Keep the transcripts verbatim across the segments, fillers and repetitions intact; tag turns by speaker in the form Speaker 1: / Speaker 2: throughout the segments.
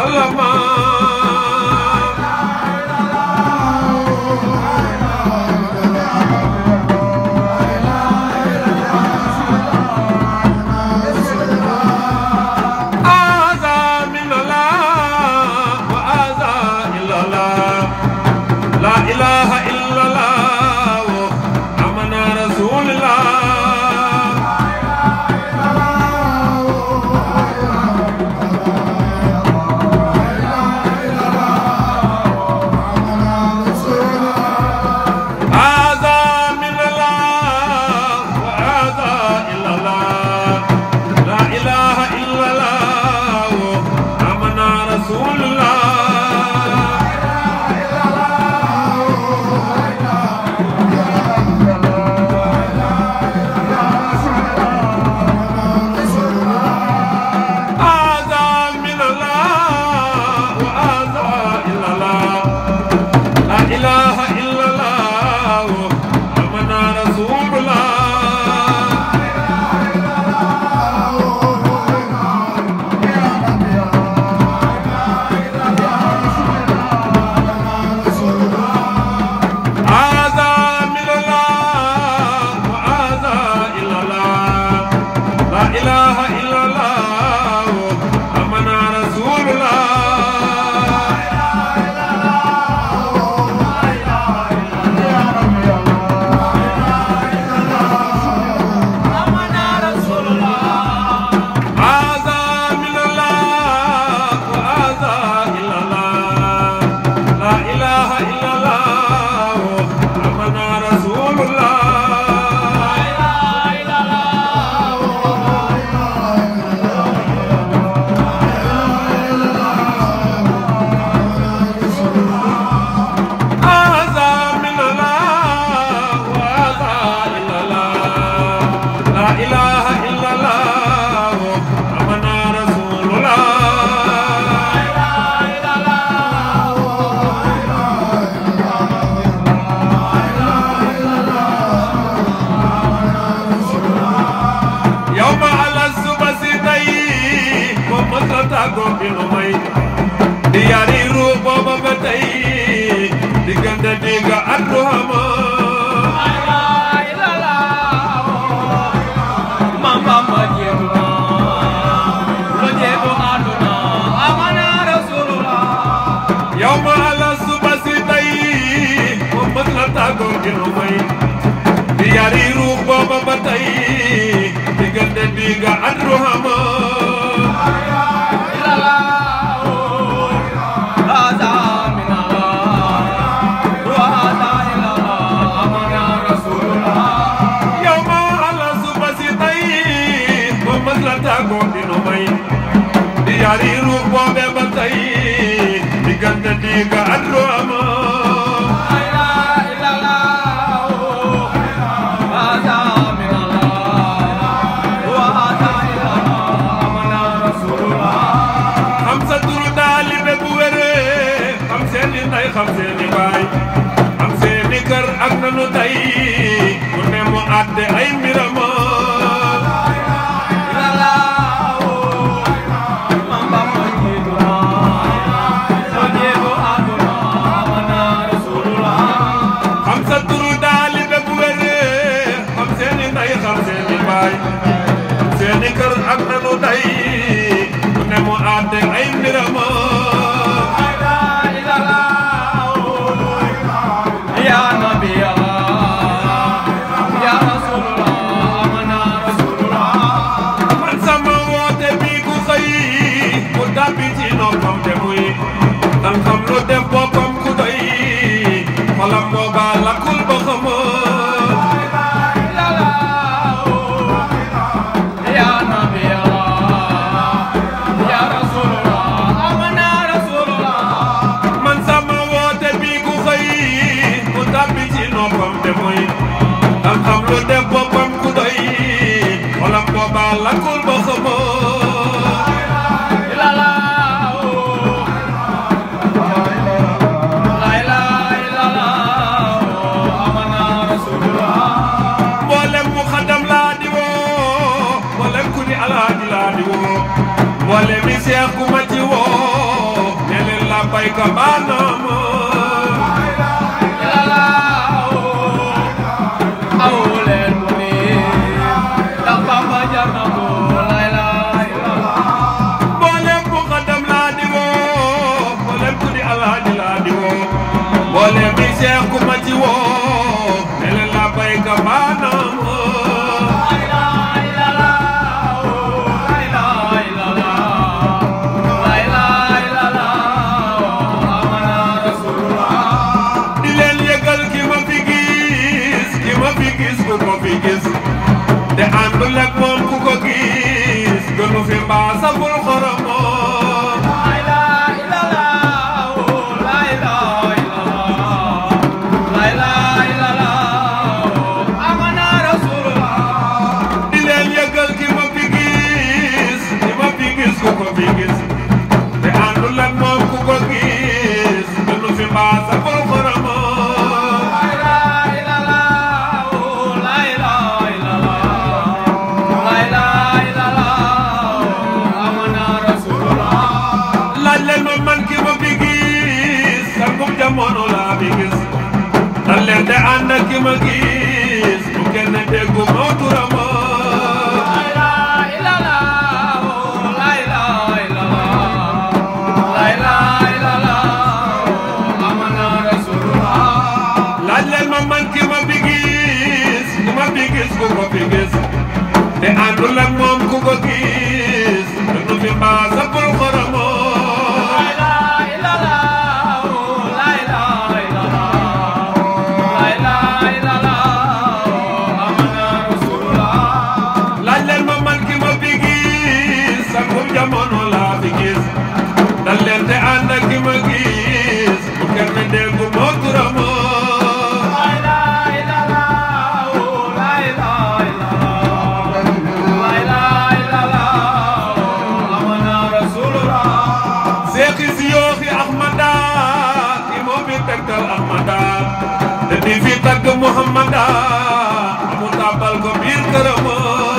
Speaker 1: وسلم لا إله إلا الله أمنا رسول الله هذا من الله وهذا إلا الله لا إله إلا الله أمنا رسول الله Diyari rubo babatay diganda diga adduhama ay la la mama majema lo jebo aduna amana rasulullah yawma ala subasi tay muhammad la tago dinu may diyari rubo babatay diganda diga adduhama Diyari rubo be batay digante diga adro ama la ilaha illallah hada min Allah wa hada ilallah amana rasulullah khamsa tur talib bu wéré xam seeni tay xam seeni bay xam seeni kër ak nanu tay ku ne mu àtte ay mirama seeni kër ak nanu tay ku ne mu àtte ay mbirama ya nabi Allah ya rasulullah amana rasulullah man sama woote bi ku xëy ku tàbbi ci noppam te muy tan xam lu def boppam ku doy xolam booba lakkul ba xama xam lu def boppam ku doy xolam booba lakkul ba xama la la la ilaha illallah bayka banamo Boleh bisa aku mati wo, nelela baik mana mo. La ilaha illallah, la ilaha illallah, amana Rasulullah. Dilen yegal ki ma fi gis, ki ma fi gis ku ko fi gis. De andul ak mom ku ko gis, gënu fi mbaa sabul xoramo. Mono la bigis dalle de and ak ma gis bu kenn deggu mo turamo la ilaha illallah la ilaha illallah la ilaha illallah amana Rasulullah lalle ma man ki ma bigis ma bigis ko ko bigis de andul ak mom ku ko gis du fi ba sa bul xoramo jamono la fi gis dal leen te ànd ak ki ma gis bu kenn déggu moo turamo la ilaha illallah la ilaha illallah la ilaha illallah amana Rasulullah Seexi Siyooxi Ahmada ki moo fi tegtal Ahmada te di fi tagg Muhammada mu tàbbal ko biir këramo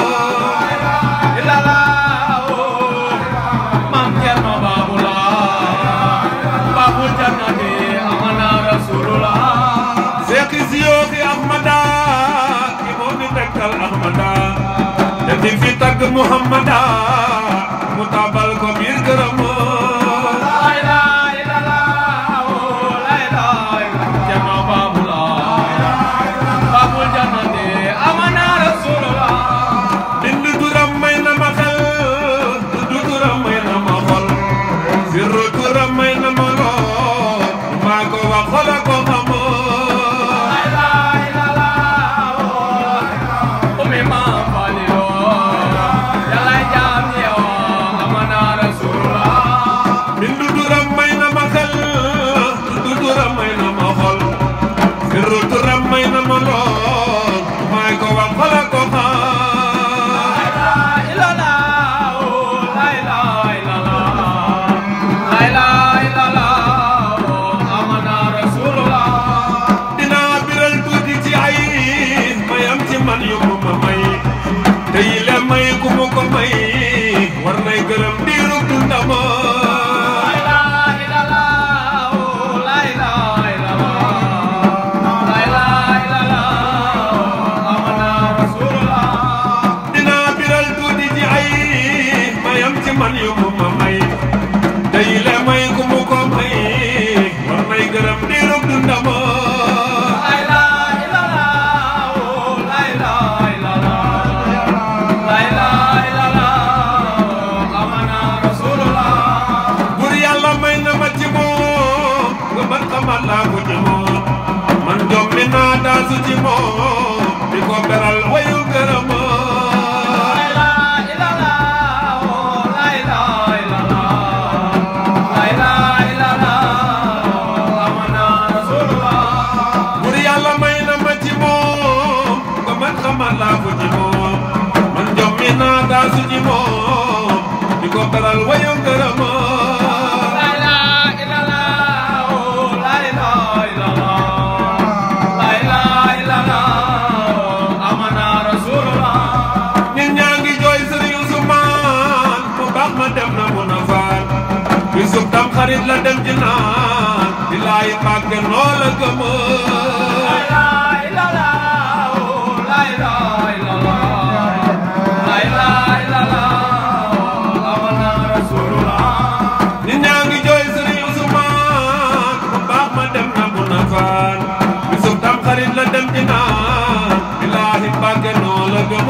Speaker 1: di fi tagg Muhammada mu tabal ko biir gërëm la ilaha illallah la ilaha illallah jama babula babul jannati amana Rasulullah bindu turam may na ma xel bindu turam may na ma xol sirru turam may na ma lool maa ko wax xola ko xamo la ilaha illallah umi ma war nay gërëm diiru dundama la ilaha illallah la ilaha illallah la ilaha illallah amana Rasulullah dina biral tuuti ci ay mayam ci man yu ma may tey le may ku mu ko may war nay gërëm diiru dundama la ko jamo man jommi naa daa su ci moom di ko beral wayu gërëm la ilaha illallah la ilaha illallah la ilaha illallah amana Rasulullah bur yàlla may na ma ci moom ba man xamal laa ko ci moom man jommi naa daa su ci moom di ko beral wayu gërëm Yusuf tam xarit la dem ci naan bilaay Mbàkke noo la gëm la ilaha la ilaha illallah la ilaha illallah amana rasulullah nit ñaa ngi jooy Sëriñ Usmaan bu baax ma dem na bu na faan bisub tam xarit la dem ci naan bilaay Mbàkke noo la gëm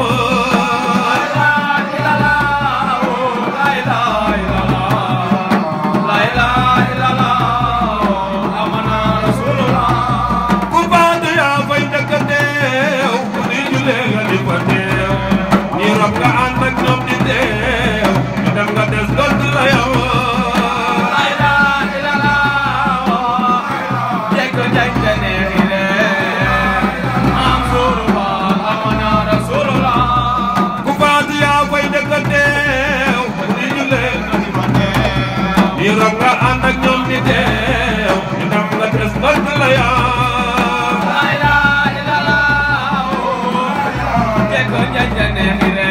Speaker 1: nga ànd ak ñoom di teew ñu dem nga des gont la yow la ilaha illallah jekko jekko neexi le am surba amana rasulullah ku faatu yaa fay njëkk a teew di ñu leen di fa teew ñi rob nga ànd ak ñoom di teew ñu dem nga des gont la yow la ilaha illallah jekko jekko neexi le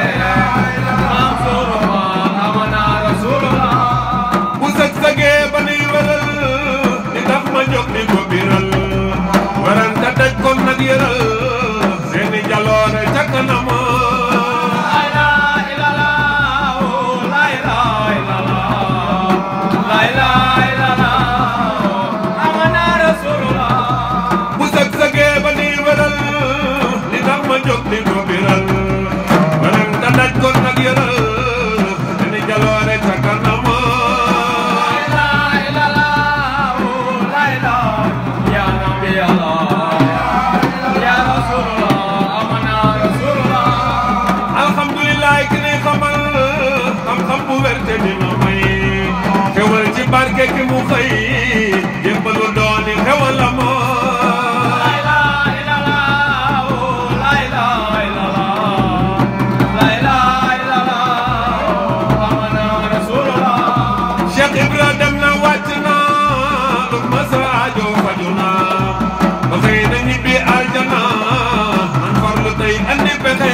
Speaker 1: waranta daj kon nag yëral seeni jaloore ca kanam la ilaha illallah la ilaha illallah la ilaha illallah amana rasulullah bu sëg sëgee ba ni wëral li tax ma jóg di ko biral waranta daj kon nag yëral seeni jaloore ca kanam xewal ci barke ki mu xëy jébbalu dooni xewalam la ilaha illallah la ilaha illallah la ilaha illallah amana rasulullah Cheikh Ibra dem na wàcc na lu masa aajo faju na ba xëy na ñibbi aljana man farlu tey andi pexe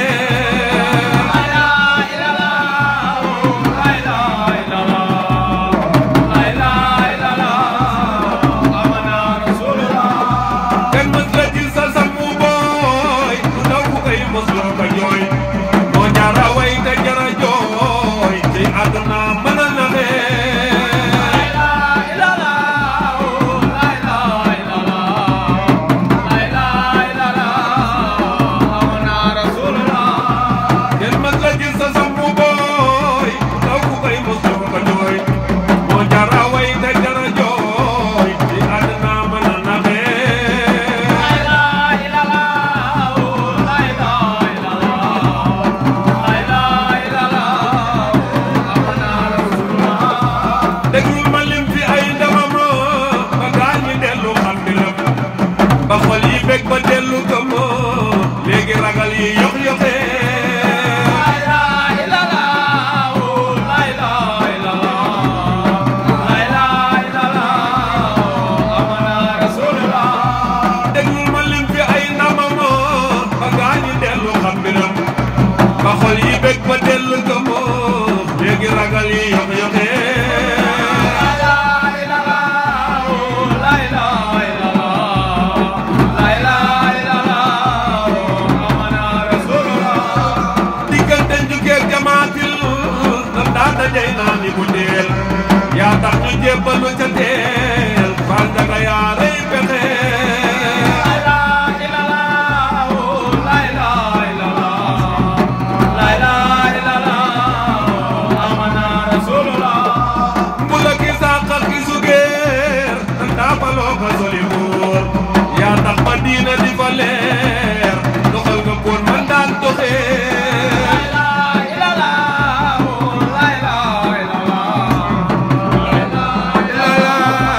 Speaker 1: yaa tax ñu jébbalu ca teel fal daga yaa rey pexe la ilaha illallah la ilaha illallah la ilaha illallah amana rasulullah mbula ki saqa ki sugeer anda baloo ko soli buur yaa tax ma diina di fa leer doxal nga koon man daan doxee la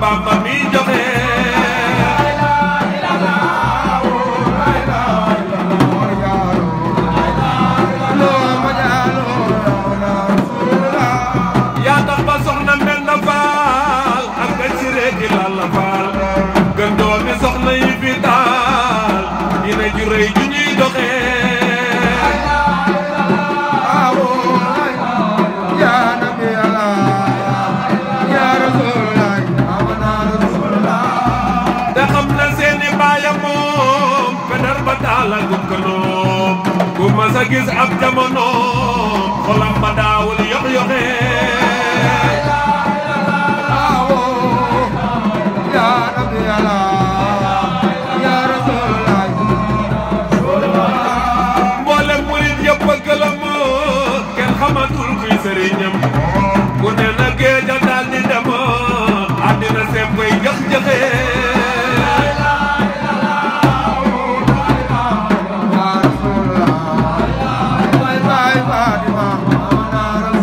Speaker 1: Bamba mi joxe yaa tax ba soxna Mbenda Faal ak nga ciré di Lalla Faal gën doomi soxna yi fi daal dina ju rëy ju ñuy doxee la gukkanoo ku ma sa gis ab jamono xolam ba daawul yox yoxe awo ya nabi ala ya rasulullah mboole murid yëpp a gëlëm kenn xamatul kuy sëriñam ku ne na géeja daal di dem àddina seem koy jëx jëxe Fatima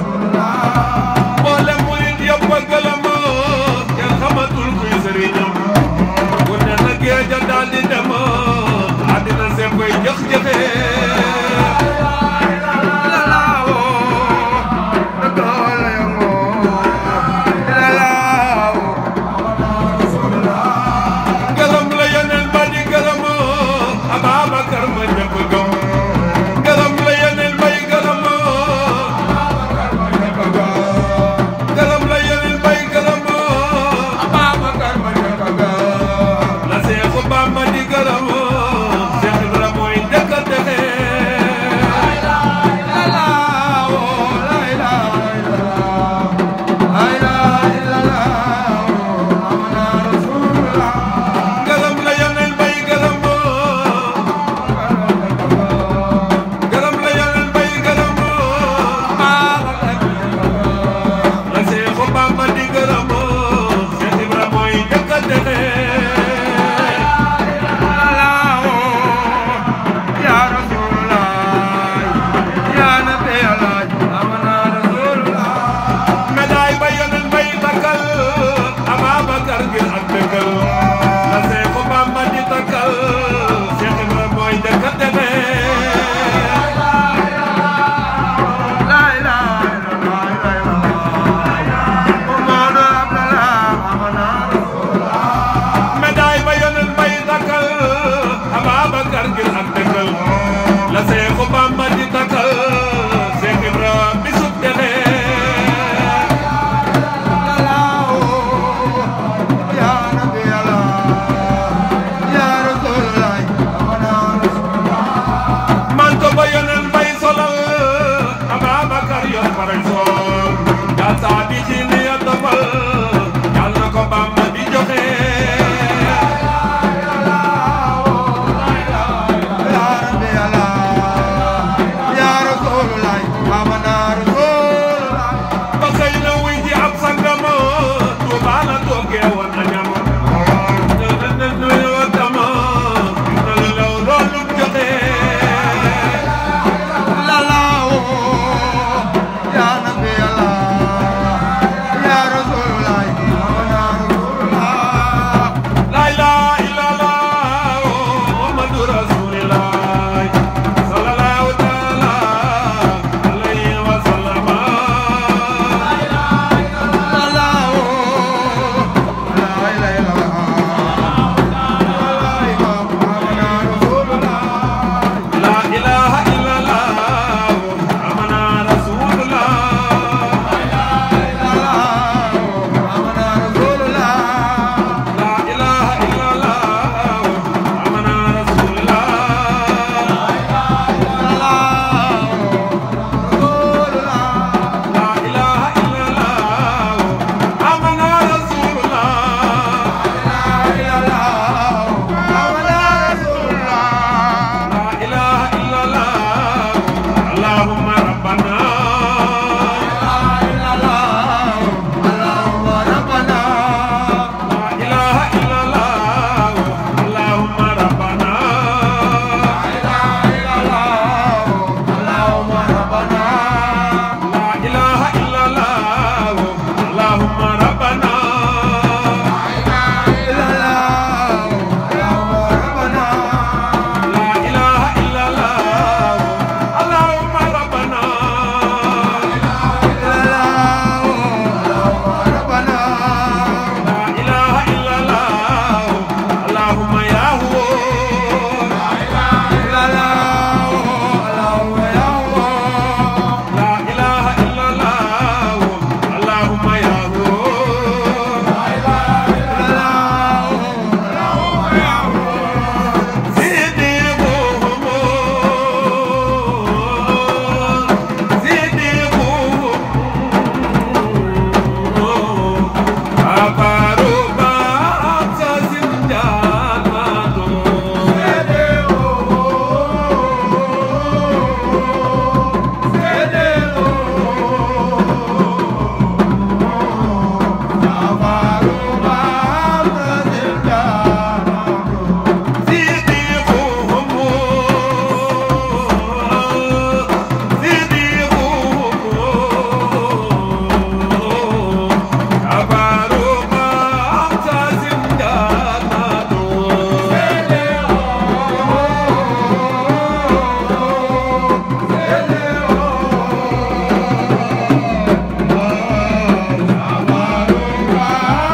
Speaker 1: Bye.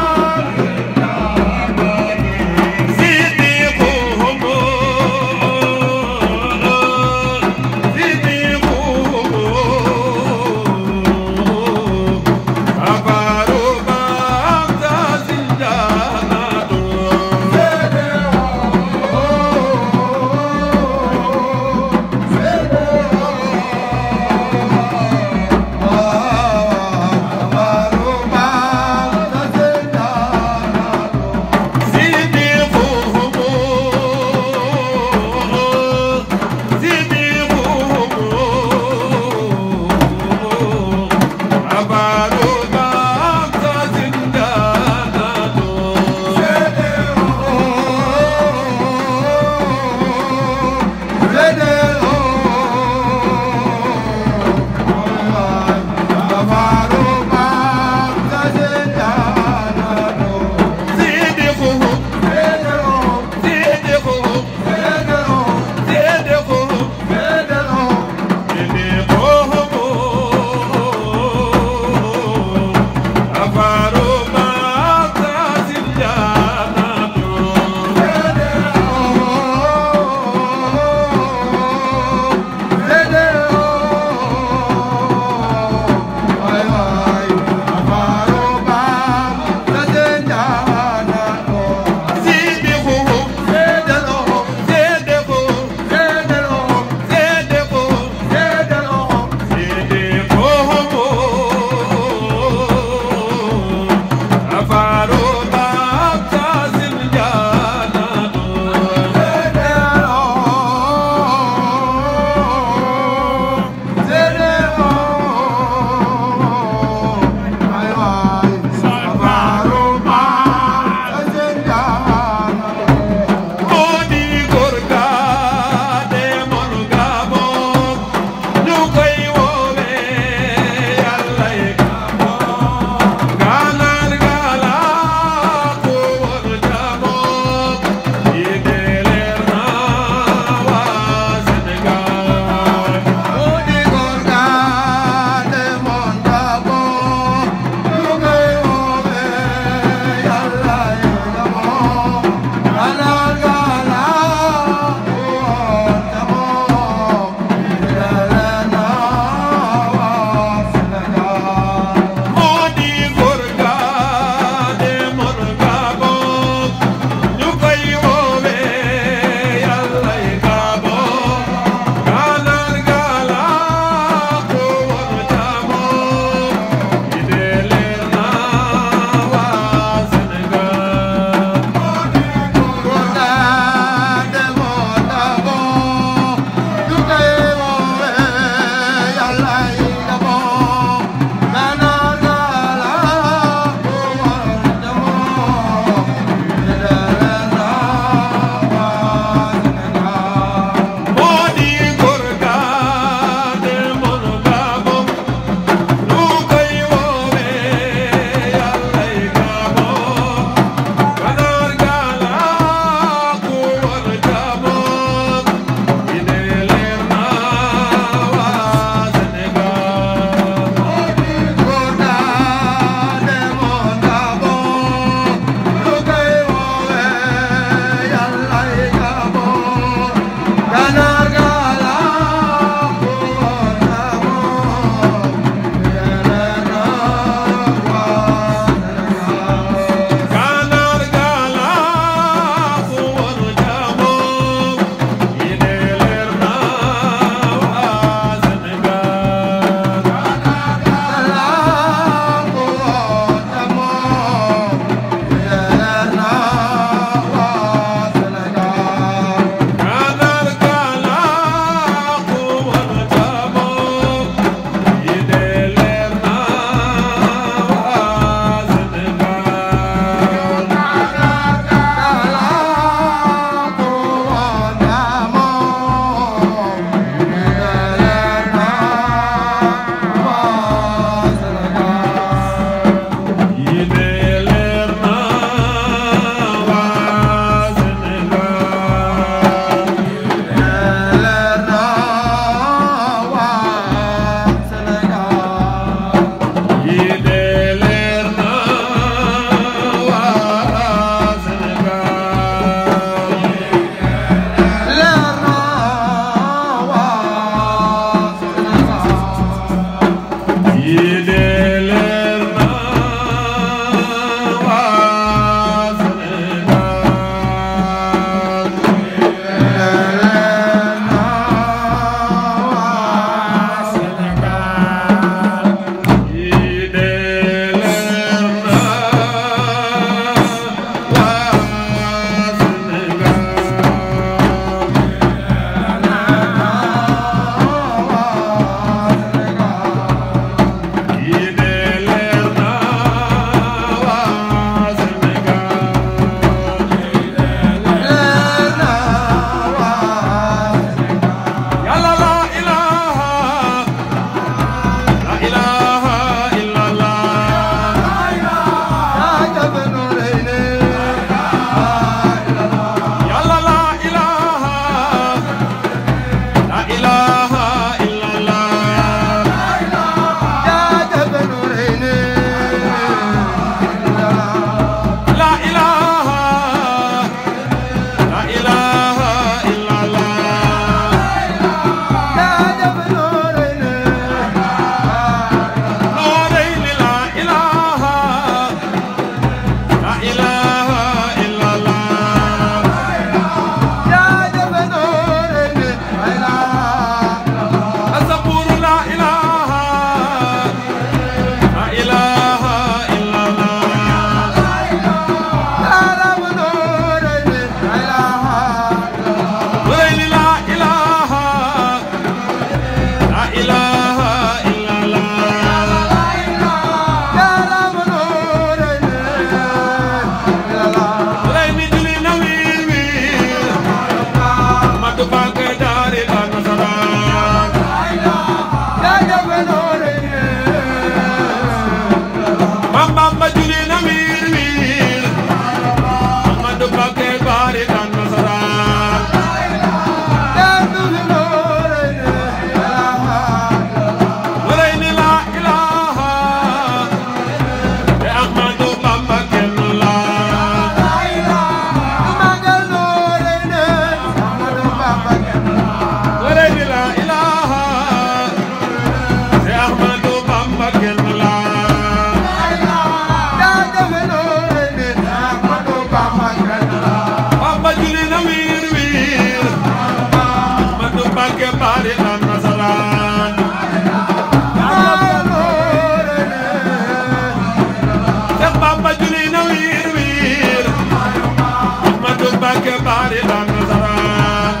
Speaker 1: Bamba juli na wir wir Ahmadu Mbacké bari lan nasaraan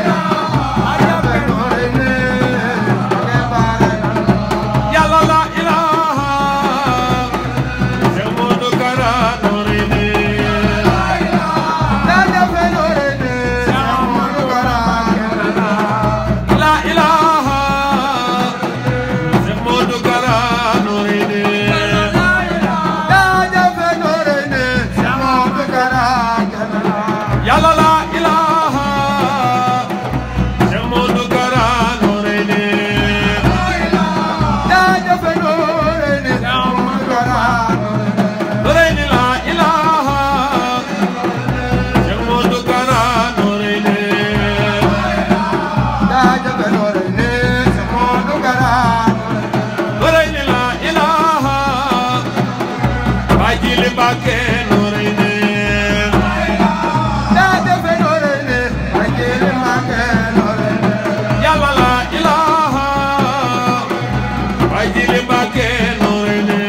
Speaker 1: Yàlla la ilaha Cheikh Modou Kara Noreyni la ilaha Cheikh Modou Kara Noreyni Yàlla la ilaha Cheikh Modou Kara Noreyni Noreyni la ilaha Cheikh Modou Kara Noreyni Noreyni la ilaha Baay Jili Mbacké Noreyni Yàlla la ilaha Baay Jili Mbacké Noreyni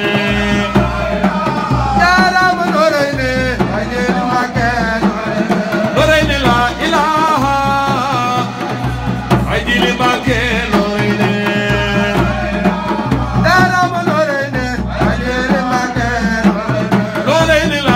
Speaker 1: Noreyni la ilaha Baay Jili Mbacké Noreyni Noreyni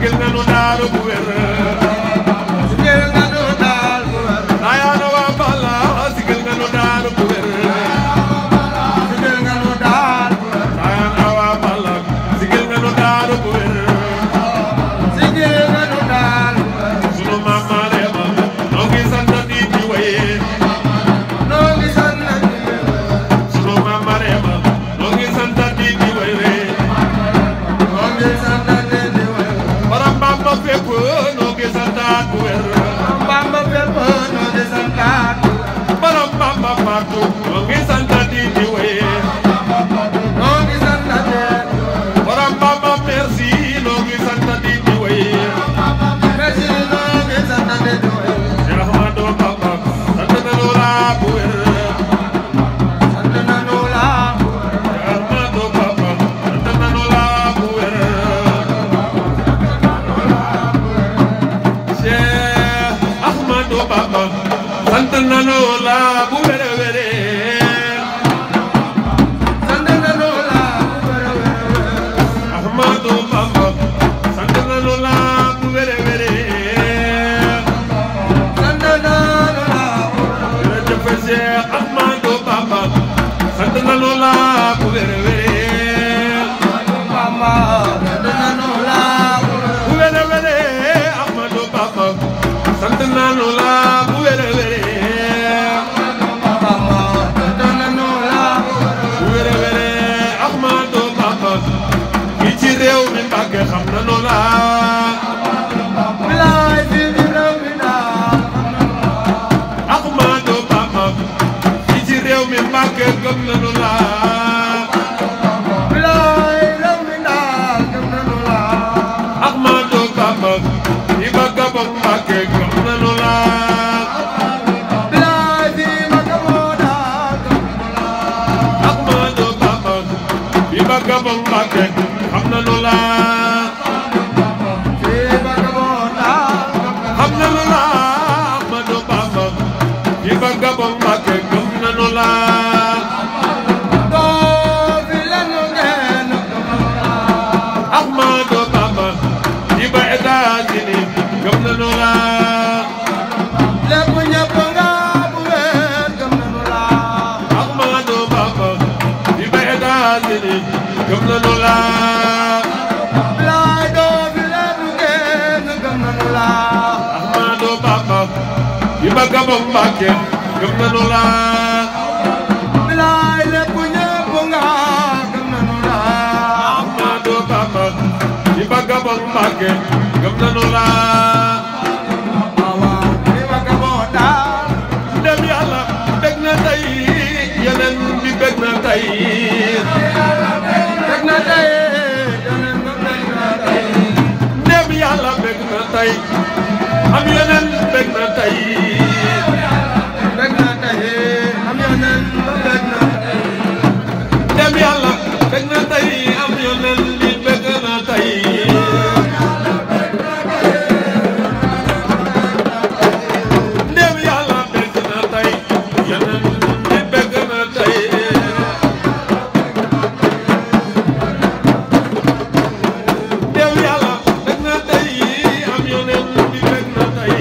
Speaker 1: sigil nga nu daaru bu wér sigil nga nu daaru bu wér Ndayane waa Balla sigil nga nu daaru bu wér sigil nga nu daaru bu wér Ndayane waa Balla sigil nga nu daaru bu wér sigil nga nu daaru bu wér sunu maam Marema noo ngi sant di di waye noo ngi sant di sunu maam Marema noo ngi sant di di waye noo ngi sant di di waye Borom Bamba fépp noo ngi sant bu wér Borom Bamba fépp noo ngi sant Borom Bamba partout noo ngi sant di di waye noo ngi sant Borom Bamba merci noo ngi sant di di waye merci noo ngi sant di di waye Cheikh Ahmadou Bamba sant nañu la bu wér sant nañu la bu wér Cheikh Ahmadou Bamba sant nañu la bu wér Cheikh Ahmadou Bamba sant nañu la bu wér wér sant nañu la bu wér wér Ahmadou Bamba sant nañu la bu wér wér sant nañu la jërëjëf Cheikh Ahmadou Bamba sant nañu la bu wér wér Bamba sant nañu la bu wér wér Ahmadou Bamba sant nañu la bu wér wér Bamba sant nañu la bu wér wér Ahmadou Bamba gi ci réew mi Mbàkke xam nañu la bilaay fi ci réew mi daal Ahmadou Bamba gi ci réew mi Mbàkke gëm nañu la bilaay réew mi daal gëm nañu la Ahmadou Bamba yi ba Gabon Mbàkke gëm nañu la bilaay fi ba Gabon daal gëm nañu la Ahmadou Bamba yi ba Gabon Mbàkke xam nañu la fi ba Gabon daal xam nañu la Ahmadou Bamba yi ba Gabon Mbàkke gëm nañu la doo fi lanu ngeen gëm nañu la Ahmadou Bamba yi ba États-Unis gëm nañu la lépp ñëpp nga bu wér gëm nañu la Ahmadou Bamba yi ba États-Unis gëm nañu la bilaay doo fi lanu ngeen gëm nañu la Ahmadou Bamba yi ba Gabon Mbàkke gëm nañu la bilaay lépp ñëpp nga gëm nañu la Ahmadou Bamba yi ba Gabon Mbàkke gëm nañu la waaw yi ba Gabon daal dem Yàlla bég na tey yeneen bi bég na tey bég na tey yeneen bi bég na tey dem Yàlla bég na tey am yeneen bég na tey bég na tey am yeneen bég na tey dem Yàlla bég na tey am yeneen bi bég na tey dem Yàlla bég na tey yeneen bi bég na tey dem Yàlla bég na tey am yeneen bi bég na tey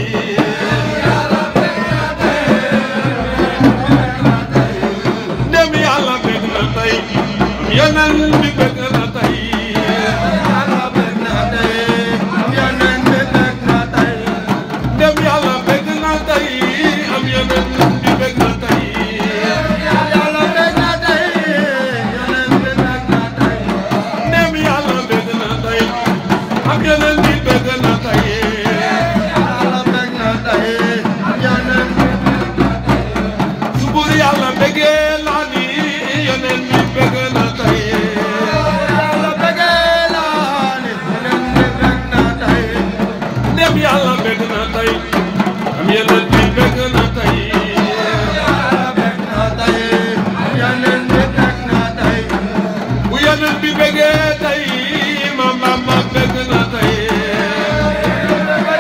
Speaker 1: dem Yàlla bég na tey am yeneen bi bég na tey Yàlla bég na tey am yeneen bi bég na tey dem Yàlla bég na tey am yeneen bi bég na tey Yàlla bég na tey yeneen bi bég na tey dem Yàlla bég na tey am yeneen bi bég na tey Yàlla bég na tey am yeneen bi bég na tey su buur Yàlla bégee laa ni yeneen bi bég na tey Yàlla bégee laa ni yeneen bi bég na tey dem Yàlla bég na tey am yeneen bi bég na tey Yàlla bég na tey am yeneen bi bég na tey bu yeneen bi bégee tey Maam Bamba bég na tey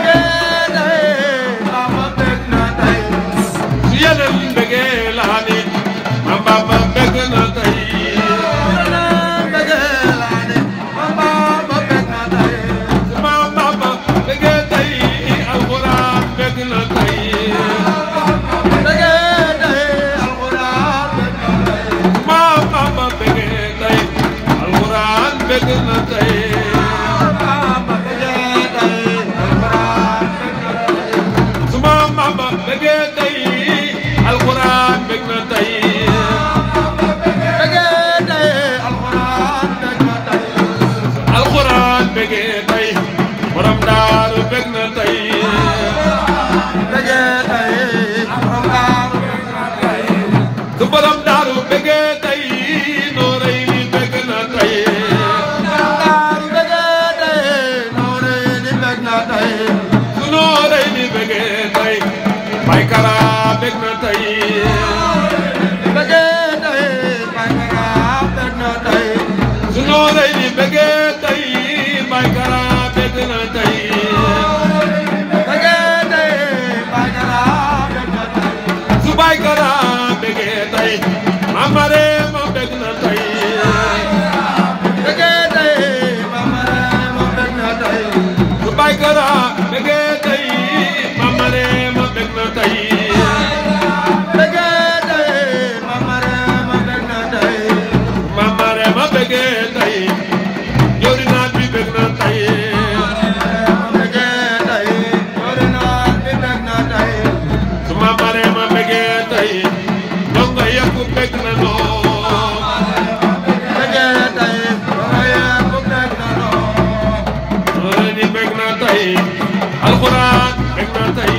Speaker 1: bég na tey
Speaker 2: bégee tey borom daaru
Speaker 1: su borom daaru bégee tey nooray ni bég na tey
Speaker 2: daaru bégee tey nooray ni bég na tey
Speaker 1: su nooray ni bégee tey Baay Kara bég na tey
Speaker 2: bégee tey Baay Kara bég na tey
Speaker 1: su nooray ni bégee tey Baay Kara bég na tey Baay Kara bégee tey Mama Reema bég na tey
Speaker 2: bégee tey Mama Reema bég na tey
Speaker 1: su Baay Kara bégee tey Mama Reema bég na tey
Speaker 2: bégee tey Mama Reema bég na tey
Speaker 1: Mama Reema bégee tey Jori naat bi bég na tey
Speaker 2: bégee tey Jori naat bi bég na tey
Speaker 1: su Mama Reema bégee tey donga yëpp bég na noo
Speaker 2: bégee tey donga yëpp bég na noo
Speaker 1: noonu ni bég na tey alxuraan bég na tey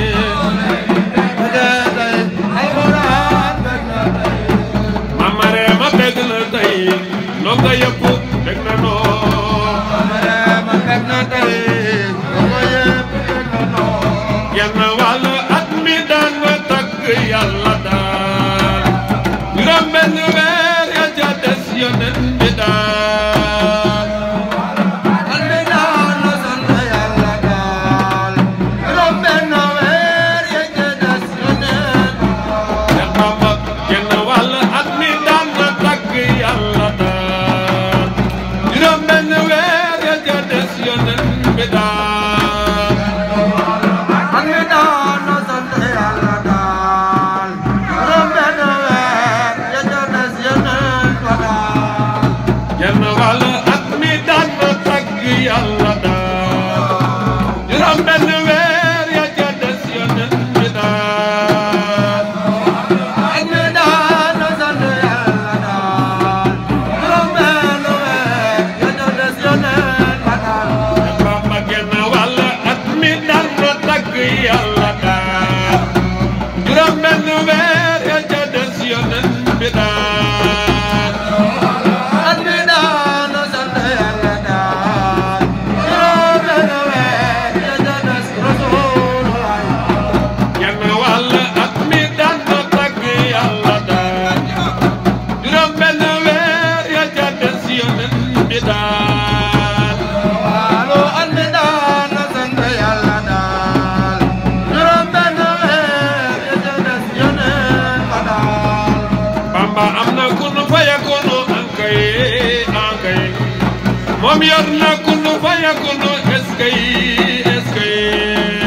Speaker 2: bégee tey alxuraan bég na tey
Speaker 1: Mama Reema bég na tey donga yëpp bég na noo
Speaker 2: Mama Reema bég na tey donga yëpp bég na noo
Speaker 1: genn wàllu at mi daan nga tagg Yàlla daal juróom benn weer ya ca des Yonent bi daal
Speaker 2: at mi daan nga sant Yàlla daal juróom benn weer ya ca des Yonent
Speaker 1: Seex Bamba genn wàllu at mi daan nga tagg Yàlla daal juróom benn weer ya ca des Yonent bi daal
Speaker 2: at mi daan nga sant Yàlla daal juróom benn weer ya ca des Yonent ba daal
Speaker 1: genn wàllu at mi daan nga tagg Yàlla daal juróom benn weer ya ca des Yonent bi daal
Speaker 2: at mi daan nga sant Yàlla daal juróom benn weer ya ca des Yonent ba daal
Speaker 1: Bamba genn wàll at mi daan nga tagg Yàlla daal juróom benn weer ya ca des Yonent bi daal
Speaker 2: at mi daan nga sant Yàlla daal juróom benn weer ya ca des Rasulullah
Speaker 1: genn wàll at mi daan nga tagg Yàlla daal juróom benn weer ya ca des Yonent bi daal
Speaker 2: Waalo at mi daan nga sant Yàlla daal juróom benn weer ya ca des Yonent ba daal
Speaker 1: Bamba am na kun fayakunu ankay ankay moom yor na kun fayakunu eskay eskay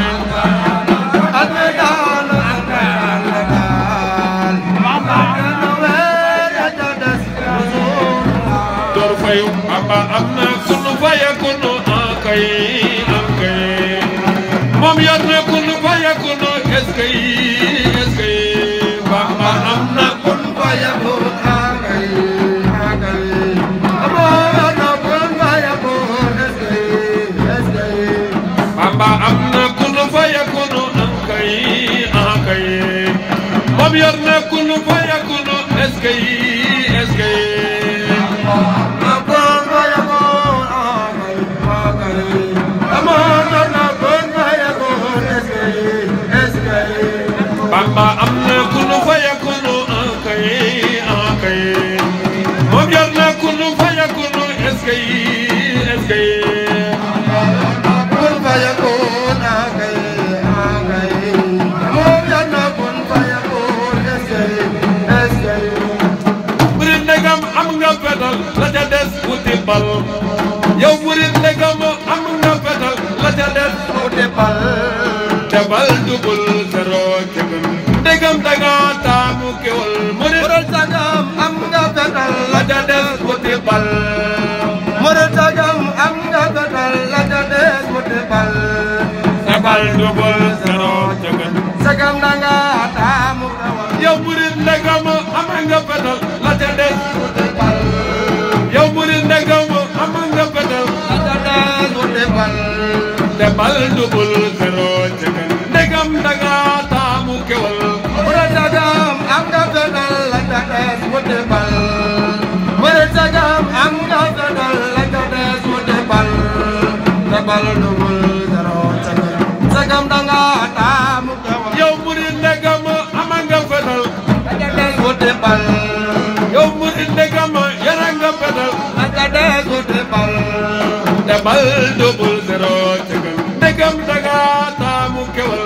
Speaker 2: at mi daan nga sant Yàlla daal benn weer ya ca des Rasulullah
Speaker 1: door fayu Bamba am na kun fayakunu ankay ankay moom yor na kun fayakunu eskay eskay Bamba am na
Speaker 2: kun fayakun akay akay amoo na kun fayakun eskay eskay
Speaker 1: Bamba am na kun fayakunu ankay ankay moom yor na kun fayakunu eskay eskay
Speaker 2: na kun fayakun akay akay amoo na kun fayakun eskay eskay
Speaker 1: Bamba am na kun fayakunu ankay ankay moom yor na kun fayakunu eskay eskay
Speaker 2: kun fayakun akay akay amoo na kun fayakun eskay eskay
Speaker 1: murid ndegam am nga fetal la ca des wuti bal yow murid ndegam am nga fetal la ca des
Speaker 2: wuti bal
Speaker 1: te bal dugul zero kegam ndegam danga taamu kewal murid
Speaker 2: murid sagam am nga fetal
Speaker 1: la ca des wuti bal
Speaker 2: murid sagam am nga fetal la ca des wuti bal
Speaker 1: te bal dugul zero kegam
Speaker 2: sagam danga taamu kewal
Speaker 1: yow murid ndegam am nga fetal la ca des
Speaker 2: wuti bal
Speaker 1: yow murid ndegam am nga fetal
Speaker 2: la ca des wuti bal
Speaker 1: te bal double zero jagan ndegam daga taamu kewal
Speaker 2: Murid sagam am nga fenal la ca des wuti bal Murid sagam am nga fenal la ca des wuti bal te bal double zero jagan sagam danga taamu kewal
Speaker 1: yow murid ndegam ama nga fenal
Speaker 2: la ca des wuti bal
Speaker 1: yow murid ndegam yara nga fenal
Speaker 2: la ca des wuti bal
Speaker 1: te bal double zero jagan ndegam daga taamu kewal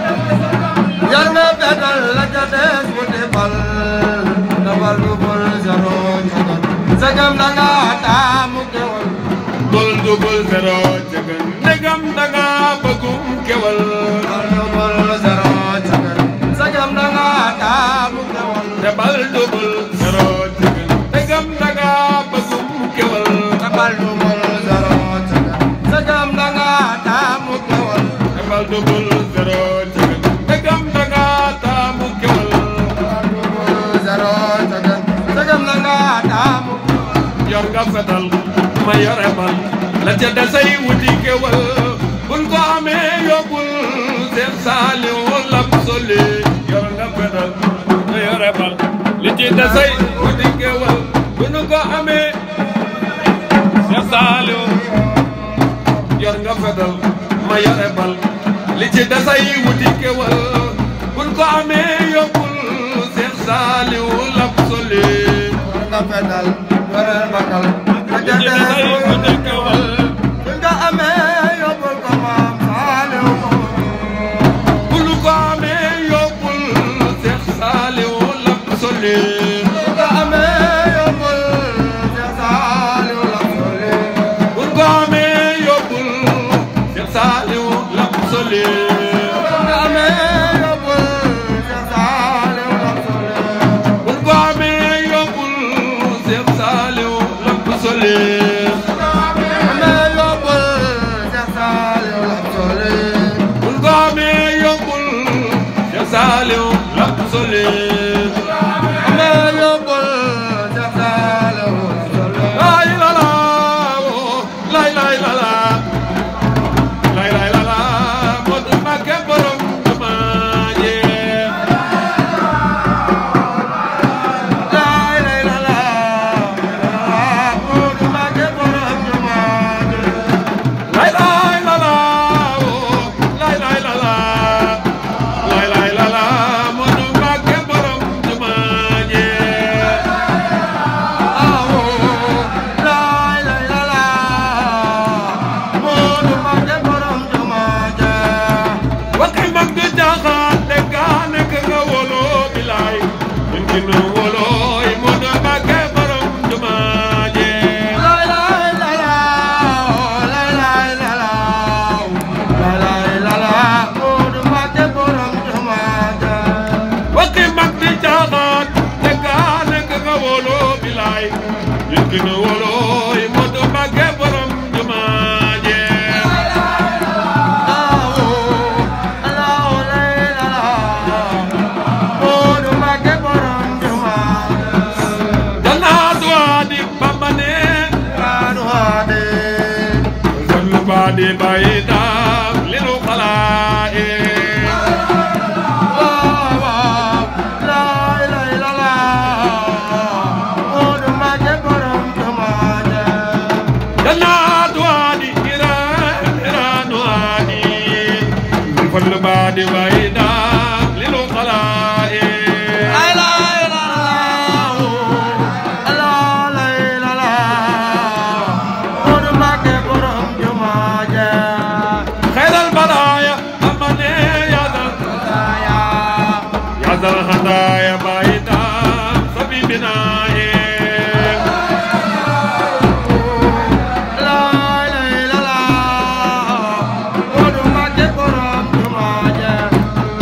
Speaker 2: yar nga fenal la ca des wuti bal te bal double zero jagan sagam danga taamu kewal
Speaker 1: bal double zero jagan ndegam daga bëggum kewal
Speaker 2: bal double zero jagan sagam danga taamu kewal
Speaker 1: te bal double zero jagan ndegam daga bëggum kewal
Speaker 2: te bal double zero jagan sagam danga taamu kewal
Speaker 1: te bal double zero jagan ndegam daga taamu kewal
Speaker 2: bal double zero jagan sagam danga taamu
Speaker 1: yor nga fetal ma yore bal la ca desay wuti kewal bul ko amee yóbbul Seex Saaliw lam soli yor nga fetal ma yore bal li ci desay wuti kewal bul ko amee Seex Saaliw yor nga fetal ma yore bal li ci desay wuti kewal bul ko amee yóbbul Seex Saaliw lam soli
Speaker 2: nga fenal yore bakal la ca
Speaker 1: li ci desay wuti kewal
Speaker 2: nga amee yóbbul ko maam Saaliw
Speaker 1: bul ko amee yóbbul Seex Saaliw lam soli
Speaker 2: nga amee yóbbul Seex Saaliw la soli
Speaker 1: bul ko amee yóbbul Seex Saaliw lam soli
Speaker 2: nga amee yóbbul Seex Saaliw la soli
Speaker 1: bul ko amee yóbbul Seex Saaliw lam soli
Speaker 2: amee yóbbul Seex Saaliw la soli
Speaker 1: bul ko amee yóbbul Seex Saaliw lam soli
Speaker 2: amee yóbbul Seex Saaliw la soli
Speaker 1: lay la la lay lay la la lay lay la la Moodu Mbàkke borom jumaa ji
Speaker 2: lay lay la la Moodu Mbàkke borom jumaa ji
Speaker 1: lay lay la la lay lay la la lay lay la la Moodu Mbàkke borom jumaa ji
Speaker 2: awo lay lay la la Moodu Mbàkke borom jumaa ji
Speaker 1: waxi mag du jaaxaan de gaa nekk nga wolo bilaay ñun ki nu wolo yi Moodu Mbàkke borom jumaa ji
Speaker 2: lay lay la la lay lay la la lay lay la la Moodu Mbàkke borom jumaa ji
Speaker 1: waxi mag du jaaxaan de gaa nekk nga wolo bilaay ñun ki nu wolo yi Moodu Mbàkke borom jumaa ji
Speaker 2: awo awo lay la la Moodu Mbàkke borom jumaa ji
Speaker 1: danaa duwaadi Bamba ne
Speaker 2: Radu hade
Speaker 1: Zallu baadi bayi daam li nu xalaaye
Speaker 2: waaw waaw lay lay la la Moodu Mbàkke borom jumaa ji
Speaker 1: danaa duwaadi iraan iraan duwaadi Zallu baadi bayi daam li nu xalaaye
Speaker 2: lay lay la la lay la la Moodu Mbàkke borom jumaa ji
Speaker 1: xayral baraaya Bamba ne yaadal
Speaker 2: ya
Speaker 1: yaadal hadaaya bayi daam sabi binaaye
Speaker 2: lay lay la la Moodu Mbàkke borom jumaa ji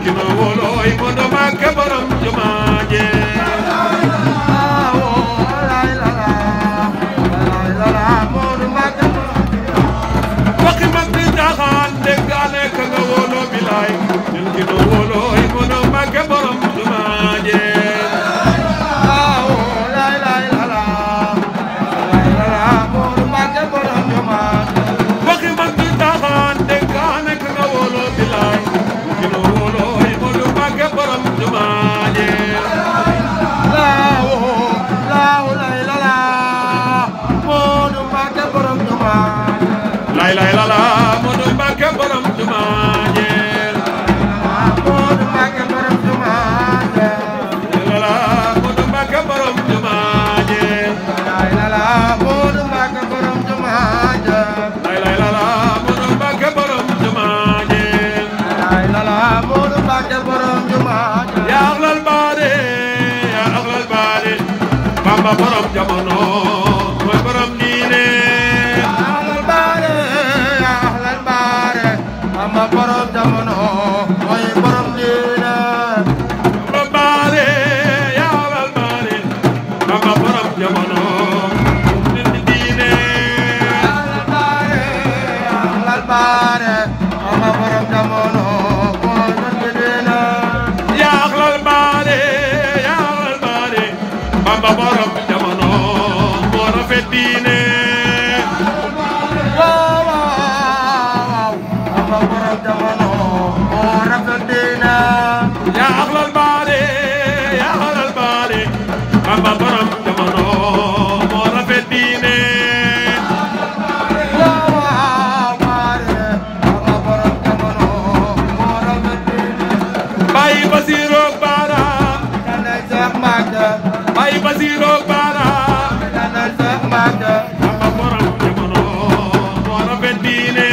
Speaker 1: kino woloy mondo Mbacké borom jumaa je waxi mag di taxaan déggaane ka nga wolo bilaay ñun kino woloy mondo Mbacké borom jumaa je waxi mag di taxaan déggaane ka nga wolo bilaay kino woloy mondo Mbacké borom jumaa je lay lay la la Modou Mbacké borom jumaa je
Speaker 2: Modou Mbacké borom jumaa je
Speaker 1: la la Modou Mbacké borom jumaa je
Speaker 2: lay la la Modou Mbacké borom jumaa je
Speaker 1: lay lay la la Modou Mbacké borom jumaa je
Speaker 2: lay la la Modou Mbacké borom jumaa je
Speaker 1: ya ahlal baare ya ahlal baare Bamba borom jamono mooy borom diine
Speaker 2: Bamba borom jamono mooy borom diine
Speaker 1: ahlal baare ya ahlal baare Bamba borom jamono nit diine
Speaker 2: ahlal baare ahlal baare Bamba borom jamono mooy nit diine
Speaker 1: ya ahlal baare ya ahlal baare Bamba borom jamono moo rafet diine ya ahlal baare ya ahlal baare Bamba borom jamono moo rafet diine Baye Basirou Bara Baye Basirou Bara Bamba borom jamono moo rafet diine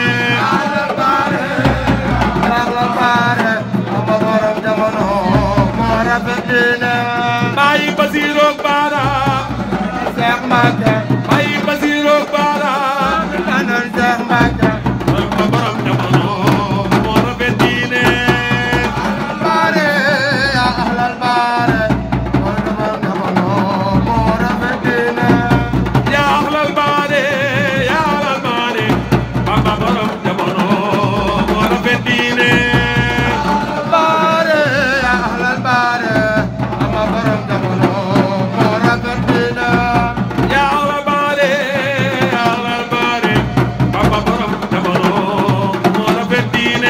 Speaker 1: Baye Basirou Bara Baye Basirou Bara Bamba borom jamono moo rafet diine ya ahlal baare ya ahlal baare Bamba borom jamono moo rafet diine ya ahlal baare ya ahlal baare Bamba borom jamono moo rafet diine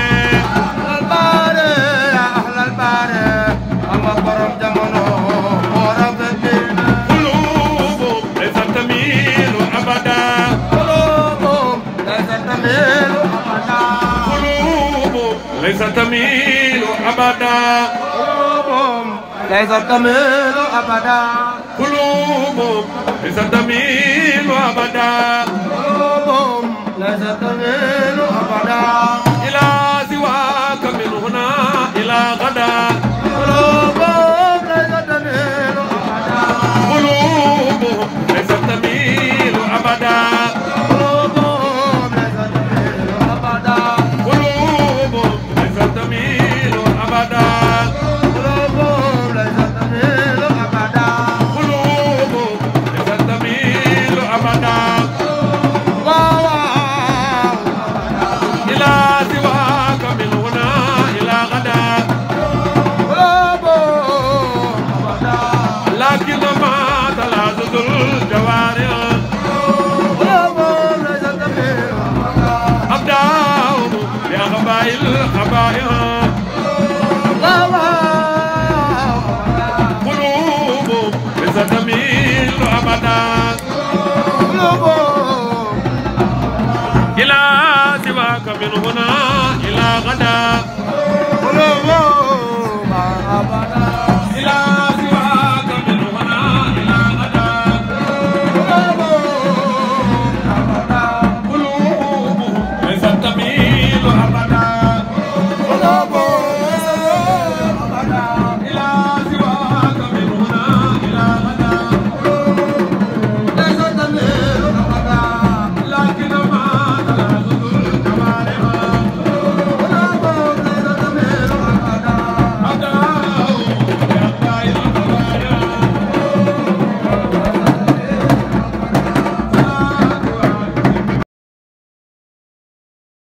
Speaker 1: qulubu laysa tamilu abada qulubu laysa tamilu abada
Speaker 2: ليس التميل أبدا
Speaker 1: قلوبهم ليس تميل أبدا
Speaker 2: قلوبهم ليس التميل أبدا
Speaker 1: إلى سواك من هنا إلى غدا
Speaker 2: قلوبهم ليس التميل أبدا
Speaker 1: قلوبهم ليس تميل أبدا
Speaker 2: قلوبهم ليس التميل أبدا
Speaker 1: قلوبهم ليس تميل أبدا من هنا إلى غدا